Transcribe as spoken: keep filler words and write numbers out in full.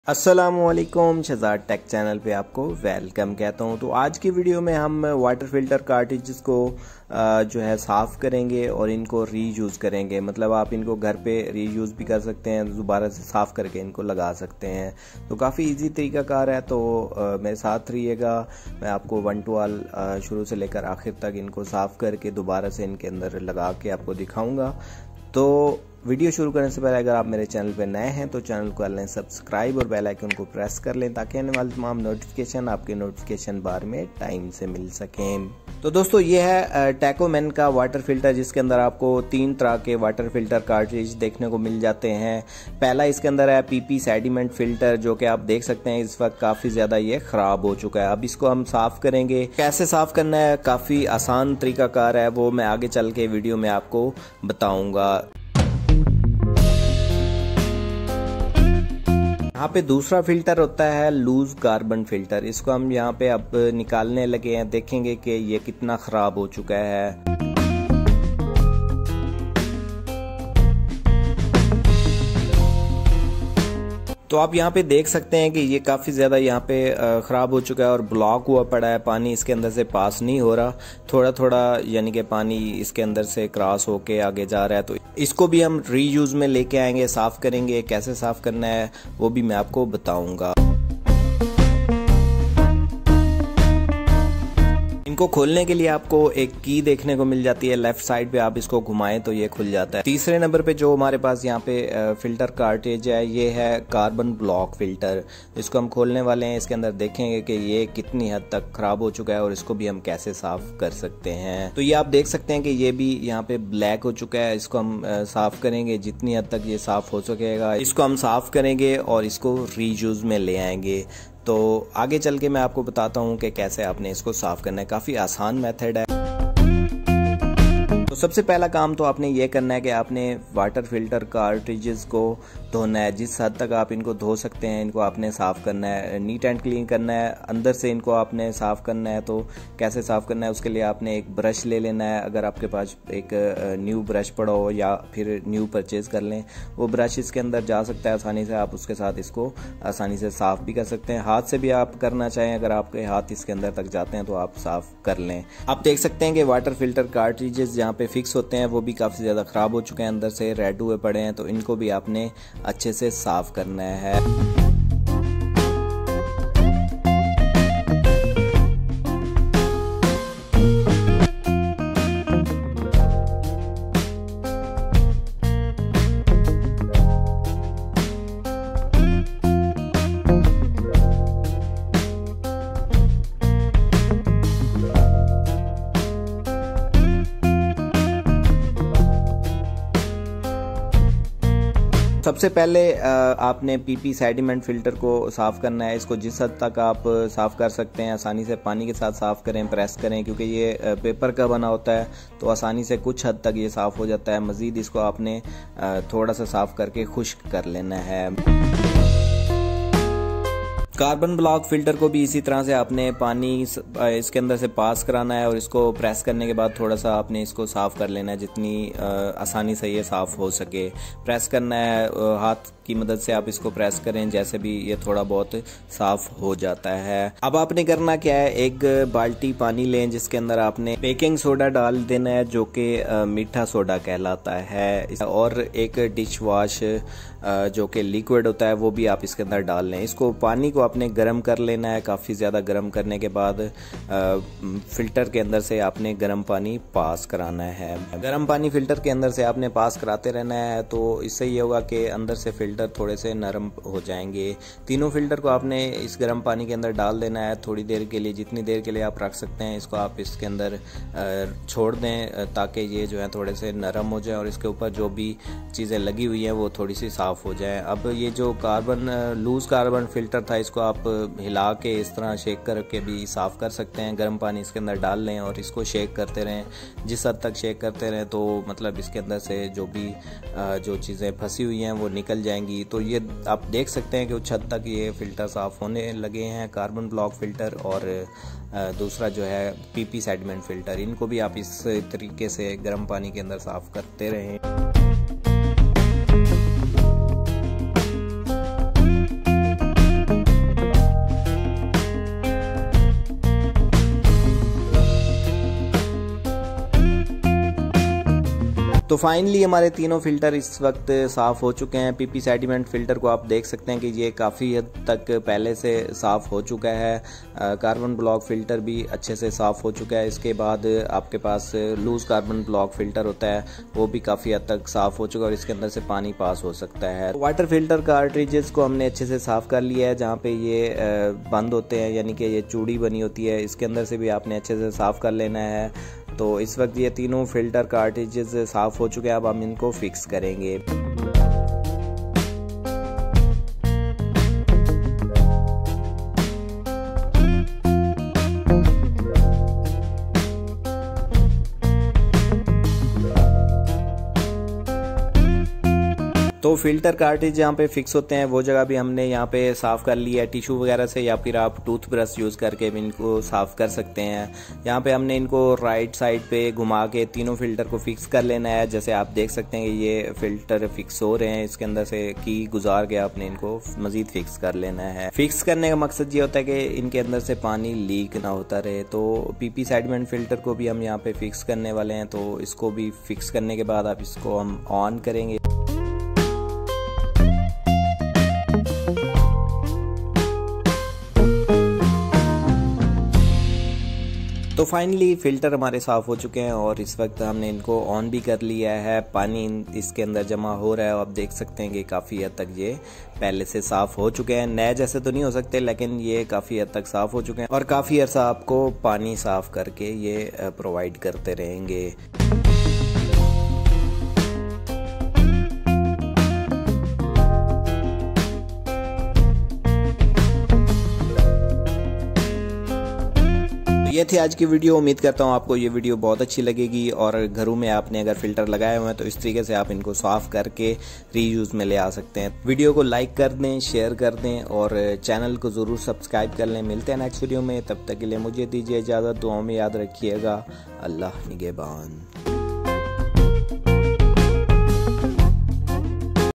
अस्सलामुअलैकुम, Shahzad take channel पे आपको वेलकम कहता हूँ। तो आज की वीडियो में हम वाटर फिल्टर कार्ट्रिजेस को जो है साफ़ करेंगे और इनको रीयूज़ करेंगे। मतलब आप इनको घर पे रीयूज़ भी कर सकते हैं, दोबारा से साफ़ करके इनको लगा सकते हैं। तो काफ़ी इजी तरीकाकार है, तो आ, मेरे साथ रहिएगा। मैं आपको वन टू ऑल शुरू से लेकर आखिर तक इनको साफ़ करके दोबारा से इनके अंदर लगा के आपको दिखाऊँगा। तो वीडियो शुरू करने से पहले अगर आप मेरे चैनल पर नए हैं तो चैनल को कर लें सब्सक्राइब और बेल आइकन को प्रेस कर लें ताकि आने वाले तमाम नोटिफिकेशन आपके नोटिफिकेशन बार में टाइम से मिल सकें। तो दोस्तों ये है टैकोमैन का वाटर फिल्टर, जिसके अंदर आपको तीन तरह के वाटर फिल्टर कार्ट्रिज देखने को मिल जाते हैं। पहला इसके अंदर है पीपी सेडिमेंट फिल्टर, जो कि आप देख सकते हैं इस वक्त काफ़ी ज़्यादा ये ख़राब हो चुका है। अब इसको हम साफ़ करेंगे। कैसे साफ़ करना है, काफ़ी आसान तरीकाकार है, वो मैं आगे चल के वीडियो में आपको बताऊँगा। यहाँ पे दूसरा फिल्टर होता है लूज कार्बन फिल्टर। इसको हम यहाँ पे अब निकालने लगे हैं, देखेंगे कि ये कितना खराब हो चुका है। तो आप यहाँ पे देख सकते हैं कि ये काफ़ी ज़्यादा यहाँ पे ख़राब हो चुका है और ब्लॉक हुआ पड़ा है। पानी इसके अंदर से पास नहीं हो रहा, थोड़ा थोड़ा यानी कि पानी इसके अंदर से क्रॉस होके आगे जा रहा है। तो इसको भी हम रीयूज़ में लेके आएंगे, साफ़ करेंगे। कैसे साफ़ करना है वो भी मैं आपको बताऊँगा। इनको खोलने के लिए आपको एक की देखने को मिल जाती है, लेफ्ट साइड पे आप इसको घुमाएं तो ये खुल जाता है। तीसरे नंबर पे जो हमारे पास यहाँ पे फिल्टर कार्ट्रिज है, ये है कार्बन ब्लॉक फिल्टर। इसको हम खोलने वाले हैं। इसके अंदर देखेंगे कि ये कितनी हद तक खराब हो चुका है और इसको भी हम कैसे साफ कर सकते हैं। तो ये आप देख सकते हैं कि ये भी यहाँ पे ब्लैक हो चुका है। इसको हम साफ करेंगे जितनी हद तक ये साफ हो सकेगा, इसको हम साफ करेंगे और इसको रीयूज में ले आएंगे। तो आगे चल के मैं आपको बताता हूँ कि कैसे आपने इसको साफ़ करना है। काफ़ी आसान मेथड है। तो सबसे पहला काम तो आपने ये करना है कि आपने वाटर फिल्टर कार्ट्रिजेस को धोना है। जिस हद तक आप इनको धो सकते हैं इनको आपने साफ़ करना है, नीट एंड क्लीन करना है। अंदर से इनको आपने साफ़ करना है। तो कैसे साफ़ करना है, उसके लिए आपने एक ब्रश ले लेना है। अगर आपके पास एक न्यू ब्रश पड़ा हो या फिर न्यू परचेज़ कर लें, वो ब्रश इसके अंदर जा सकता है आसानी से। आप उसके साथ इसको आसानी से साफ़ भी कर सकते हैं। हाथ से भी आप करना चाहें, अगर आपके हाथ इसके अंदर तक जाते हैं तो आप साफ़ कर लें। आप देख सकते हैं कि वाटर फिल्टर कार्ट्रिजेस जहाँ पे फिक्स होते हैं वो भी काफ़ी ज़्यादा ख़राब हो चुके हैं, अंदर से रेड हुए पड़े हैं। तो इनको भी आपने अच्छे से साफ़ करना है। सबसे पहले आपने पीपी सेडिमेंट फिल्टर को साफ़ करना है। इसको जिस हद तक आप साफ़ कर सकते हैं आसानी से पानी के साथ साफ़ करें, प्रेस करें, क्योंकि ये पेपर का बना होता है तो आसानी से कुछ हद तक ये साफ़ हो जाता है। मज़ीद इसको आपने थोड़ा सा साफ़ करके खुश्क कर लेना है। कार्बन ब्लॉक फिल्टर को भी इसी तरह से आपने पानी इसके अंदर से पास कराना है और इसको प्रेस करने के बाद थोड़ा सा आपने इसको साफ़ कर लेना है, जितनी आसानी से ये साफ़ हो सके। प्रेस करना है, हाथ की मदद से आप इसको प्रेस करें, जैसे भी ये थोड़ा बहुत साफ़ हो जाता है। अब आपने करना क्या है, एक बाल्टी पानी लें जिसके अंदर आपने बेकिंग सोडा डाल देना है, जो कि मीठा सोडा कहलाता है, और एक डिश वॉश जो कि लिक्विड होता है वो भी आप इसके अंदर डाल लें। इसको पानी को आपने गर्म कर लेना है। काफ़ी ज़्यादा गर्म करने के बाद फ़िल्टर के अंदर से आपने गर्म पानी पास कराना है। गर्म पानी फ़िल्टर के अंदर से आपने पास कराते रहना है। तो इससे ये होगा कि अंदर से फ़िल्टर थोड़े से नरम हो जाएंगे। तीनों फ़िल्टर को आपने इस गर्म पानी के अंदर डाल देना है थोड़ी देर के लिए, जितनी देर के लिए आप रख सकते हैं। इसको आप इसके अंदर छोड़ दें ताकि ये जो है थोड़े से नरम हो जाए और इसके ऊपर जो भी चीज़ें लगी हुई हैं वो थोड़ी सी साफ़ हो जाए। अब ये जो कार्बन लूज कार्बन फिल्टर था, इसको आप हिला के इस तरह शेक करके भी साफ़ कर सकते हैं। गर्म पानी इसके अंदर डाल लें और इसको शेक करते रहें। जिस हद तक शेक करते रहें तो मतलब इसके अंदर से जो भी जो चीज़ें फंसी हुई हैं वो निकल जाएंगी। तो ये आप देख सकते हैं कि उस हद तक ये फ़िल्टर साफ़ होने लगे हैं, कार्बन ब्लॉक फ़िल्टर और दूसरा जो है पीपी सेडिमेंट फ़िल्टर। इनको भी आप इस तरीके से गर्म पानी के अंदर साफ़ करते रहें। तो फाइनली हमारे तीनों फ़िल्टर इस वक्त साफ़ हो चुके हैं। पीपी सेडिमेंट फ़िल्टर को आप देख सकते हैं कि ये काफ़ी हद तक पहले से साफ़ हो चुका है। कार्बन ब्लॉक फ़िल्टर भी अच्छे से साफ़ हो चुका है। इसके बाद आपके पास लूज़ कार्बन ब्लॉक फ़िल्टर होता है, वो भी काफ़ी हद तक साफ़ हो चुका है और इसके अंदर से पानी पास हो सकता है। वाटर फ़िल्टर कार्ट्रिजेस को हमने अच्छे से साफ़ कर लिया है। जहाँ पे ये बंद होते हैं, यानी कि ये चूड़ी बनी होती है, इसके अंदर से भी आपने अच्छे से साफ़ कर लेना है। तो इस वक्त ये तीनों फ़िल्टर कार्ट्रिजेस साफ़ हो चुके हैं। अब हम इनको फिक्स करेंगे। तो फ़िल्टर कार्ट्रिज जहाँ पे फिक्स होते हैं वो जगह भी हमने यहाँ पे साफ़ कर लिया है टिश्यू वगैरह से, या फिर आप टूथ ब्रश यूज़ करके भी इनको साफ़ कर सकते हैं। यहाँ पे हमने इनको राइट साइड पे घुमा के तीनों फ़िल्टर को फिक्स कर लेना है। जैसे आप देख सकते हैं कि ये फ़िल्टर फिक्स हो रहे हैं, इसके अंदर से की गुजार के आपने इनको मज़ीद फिक्स कर लेना है। फिक्स करने का मकसद ये होता है कि इनके अंदर से पानी लीक ना होता रहे। तो पीपी सेडिमेंट फ़िल्टर को भी हम यहाँ पे फिक्स करने वाले हैं। तो इसको भी फिक्स करने के बाद आप इसको हम ऑन करेंगे। तो फाइनली फ़िल्टर हमारे साफ़ हो चुके हैं और इस वक्त हमने इनको ऑन भी कर लिया है। पानी इसके अंदर जमा हो रहा है और आप देख सकते हैं कि काफ़ी हद तक ये पहले से साफ़ हो चुके हैं। नए जैसे तो नहीं हो सकते, लेकिन ये काफ़ी हद तक साफ़ हो चुके हैं और काफ़ी अर्सा आपको पानी साफ़ करके ये प्रोवाइड करते रहेंगे। ये थी आज की वीडियो। उम्मीद करता हूँ आपको ये वीडियो बहुत अच्छी लगेगी और घरों में आपने अगर फ़िल्टर लगाए हुए हैं तो इस तरीके से आप इनको साफ़ करके रीयूज़ में ले आ सकते हैं। वीडियो को लाइक कर दें, शेयर कर दें और चैनल को ज़रूर सब्सक्राइब कर लें। मिलते हैं नेक्स्ट वीडियो में, तब तक के लिए मुझे दीजिए इजाज़त। दुआओं में याद रखिएगा। अल्लाह निगहबान।